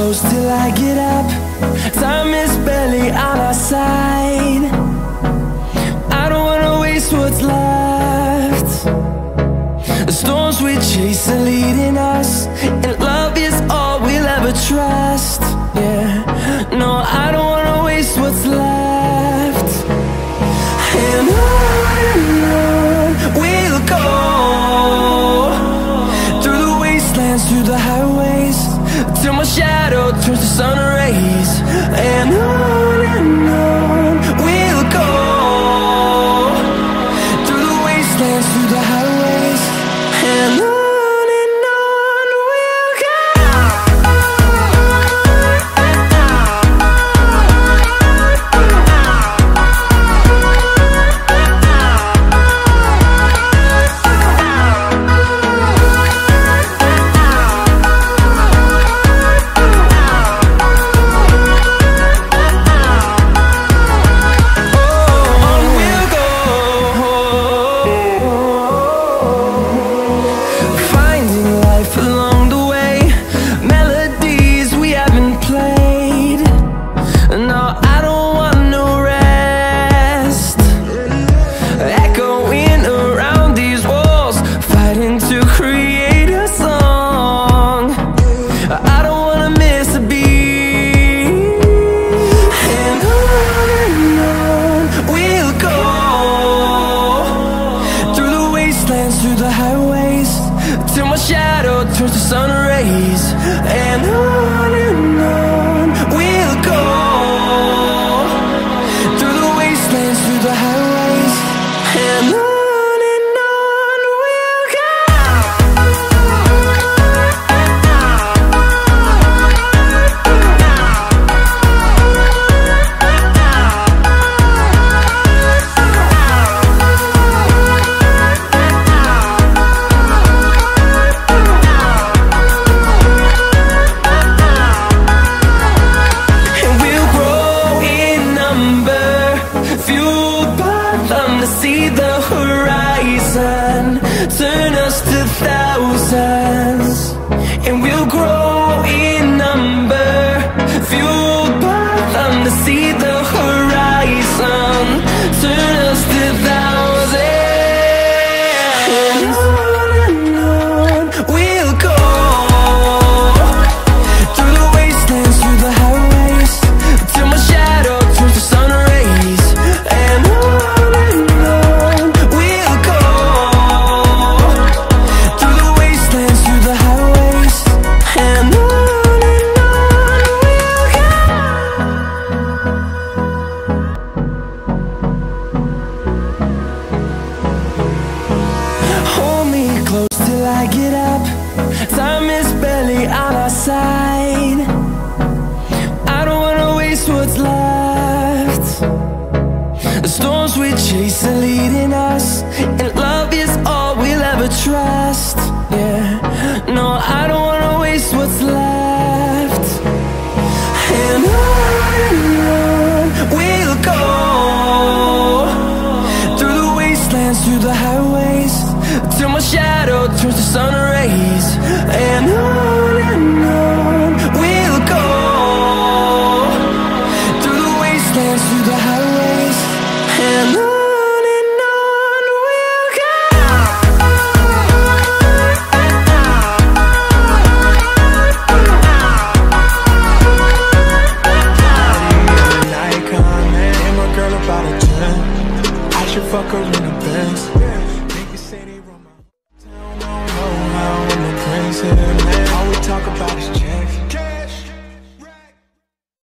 close till I get up. Time is barely on our side. I don't wanna waste what's left. The storms we chase are leading us, and love is all we'll ever trust. Yeah, no, I don't wanna waste what's left. And on we'll go, through the wastelands, through the highways, till my shadow turns to sun rays. And on we'll go, through the wastelands, through the highways, and on we'll go. Through the highways, till my shadow turns to sun rays. And on we'll go, through the wastelands, through the highways, and on we'll go. See the horizon, turn us to thousands, and we'll grow in number, fueled by them. To see the horizon, turn us to thousands, and on we'll go, through the wastelands, through the highways, till my shadow turns to sun rays. And till I get up, time is barely on our side. I don't wanna waste what's left. The storms we chase are leading us, and love is all we'll ever trust. Yeah, no, I don't wanna waste what's left. And on we'll go, through the wastelands, through the highways, till my shadow turns to sun rays. And on we'll go, through the wastelands, through the highways, and on we'll go. An icon, man, and my girl about a 10. I should fuck her in the Benz. Niggas say they run my town, don't know how I'm a prince here, man. All we talk about is jazz.